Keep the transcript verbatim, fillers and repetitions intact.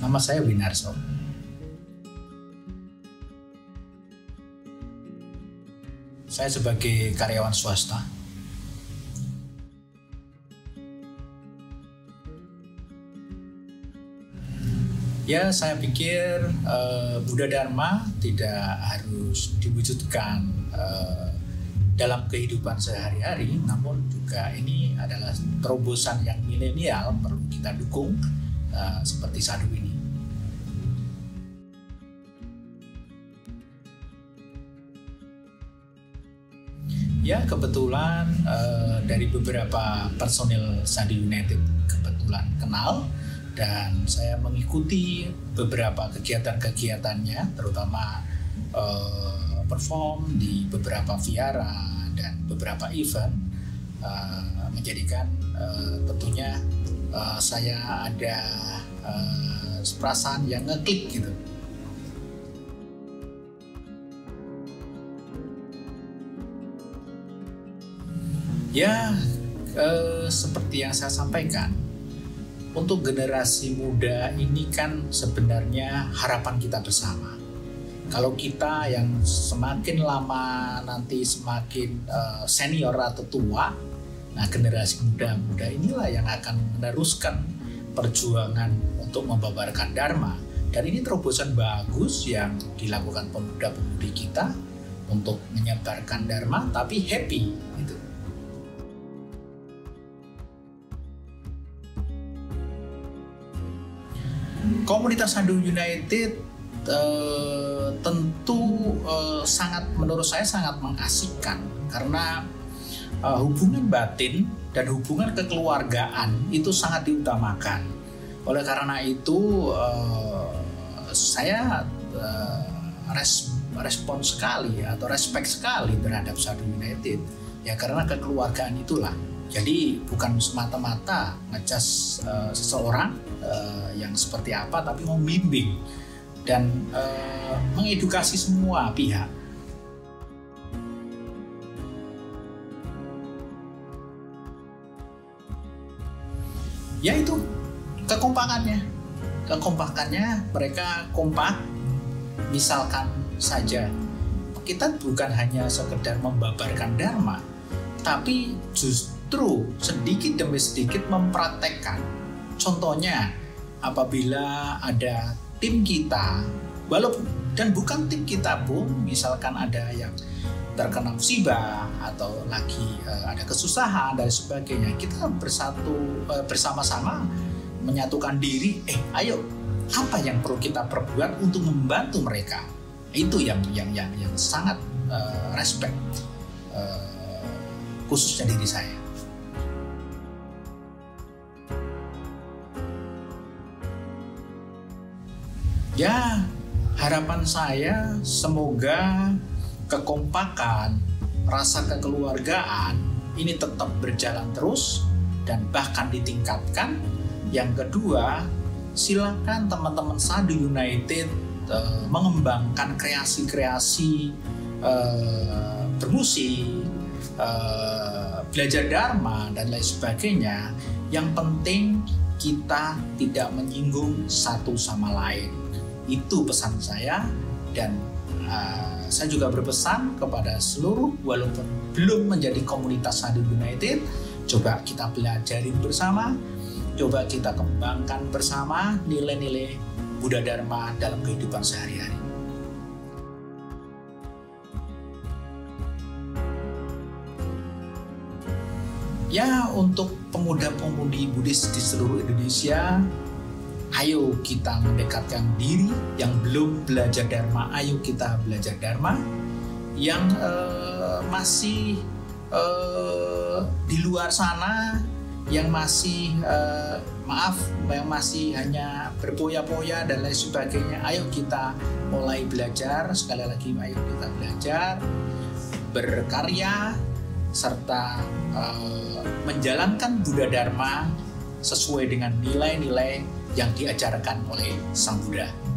Nama saya Winarso. Saya sebagai karyawan swasta. Ya, saya pikir uh, Buddha Dharma tidak harus diwujudkan uh, dalam kehidupan sehari-hari, namun juga ini adalah terobosan yang milenial perlu kita dukung uh, seperti Sadhu ini. Ya, kebetulan uh, dari beberapa personil Sadhu United kebetulan kenal. Dan saya mengikuti beberapa kegiatan-kegiatannya, terutama uh, perform di beberapa vihara dan beberapa event, uh, menjadikan uh, tentunya uh, saya ada uh, perasaan yang ngeklik gitu. Ya, uh, seperti yang saya sampaikan, untuk generasi muda ini kan sebenarnya harapan kita bersama. Kalau kita yang semakin lama nanti semakin uh, senior atau tua, nah generasi muda-muda inilah yang akan meneruskan perjuangan untuk membabarkan Dharma. Dan ini terobosan bagus yang dilakukan pemuda-pemudi kita untuk menyebarkan Dharma tapi happy gitu. Komunitas Sadhu United uh, tentu uh, sangat, menurut saya sangat mengasihkan karena uh, hubungan batin dan hubungan kekeluargaan itu sangat diutamakan. Oleh karena itu uh, saya uh, res, respon sekali atau respect sekali terhadap Sadhu United ya, karena kekeluargaan itulah. Jadi bukan semata-mata ngecas uh, seseorang uh, yang seperti apa, tapi membimbing dan uh, mengedukasi semua pihak. Yaitu kekompakannya, kekompakannya mereka kompak. Misalkan saja kita bukan hanya sekedar membabarkan Dharma, tapi justru Justru sedikit demi sedikit mempraktekkan. Contohnya, apabila ada tim kita, walaupun dan bukan tim kita pun, misalkan ada yang terkena musibah atau lagi uh, ada kesusahan dan sebagainya, kita bersatu uh, bersama-sama menyatukan diri. Eh, ayo, apa yang perlu kita perbuat untuk membantu mereka? Itu yang yang yang yang sangat uh, respect, uh, khususnya diri saya. Ya, harapan saya semoga kekompakan, rasa kekeluargaan ini tetap berjalan terus dan bahkan ditingkatkan. Yang kedua, silakan teman-teman Sadhu United uh, mengembangkan kreasi-kreasi uh, bermusik, uh, belajar Dharma dan lain sebagainya. Yang penting kita tidak menyinggung satu sama lain. Itu pesan saya, dan uh, saya juga berpesan kepada seluruh, walaupun belum menjadi komunitas Sadhu United, coba kita belajarin bersama, coba kita kembangkan bersama nilai-nilai Buddha Dharma dalam kehidupan sehari-hari. Ya, untuk pemuda-pemudi Buddhis di seluruh Indonesia, ayo kita mendekatkan diri. Yang belum belajar Dharma, ayo kita belajar Dharma. Yang uh, masih uh, di luar sana, yang masih uh, maaf, yang masih hanya berpoya-poya dan lain sebagainya, ayo kita mulai belajar. Sekali lagi, ayo kita belajar, berkarya, serta uh, menjalankan Buddha Dharma sesuai dengan nilai-nilai yang diajarkan oleh Sang Buddha.